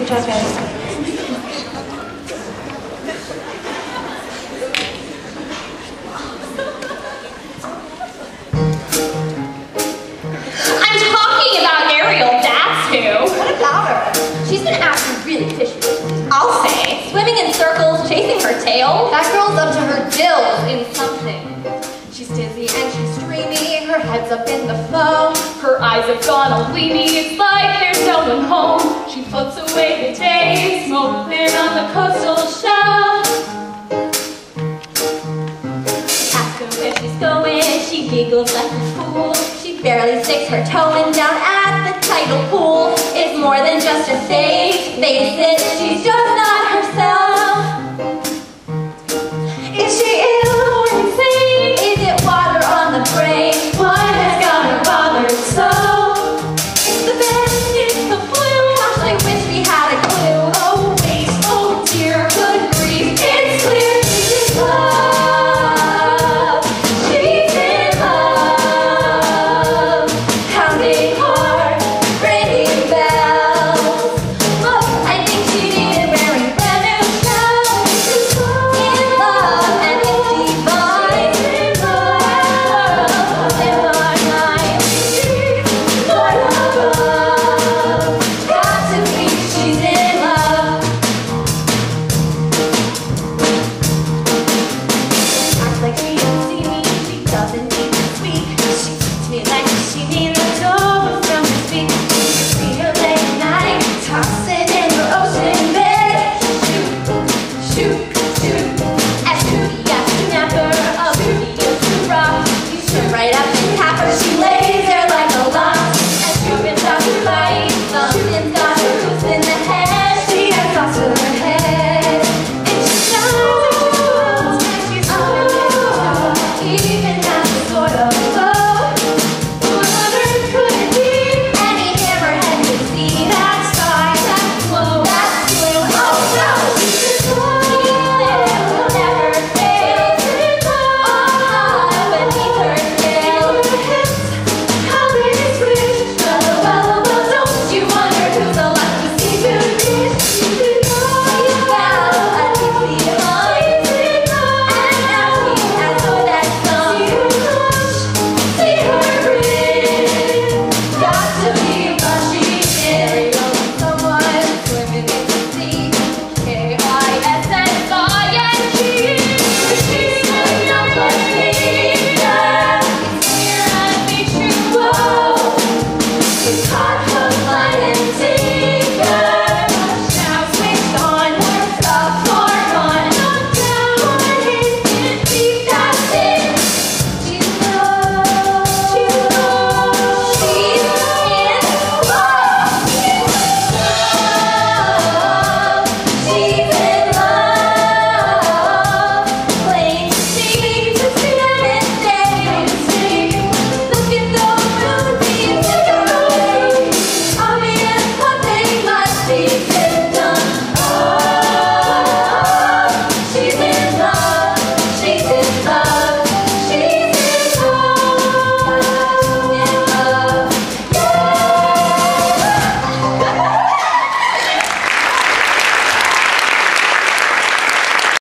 Good job, guys. I'm talking about Ariel, that's who. What about her? She's been acting really fishy. I'll say. Swimming in circles, chasing her tail. That girl's up to her gills In something. She's dizzy and she's dreamy. Her head's up in the foam. Her eyes have gone all gleamy. It's like there's no one home. She floats away the days, smoking on the coastal shelf. Ask her where she's going. She giggles like a fool. She barely sticks her toe in down at the tidal pool. It's more than just a stage. Face it, she's just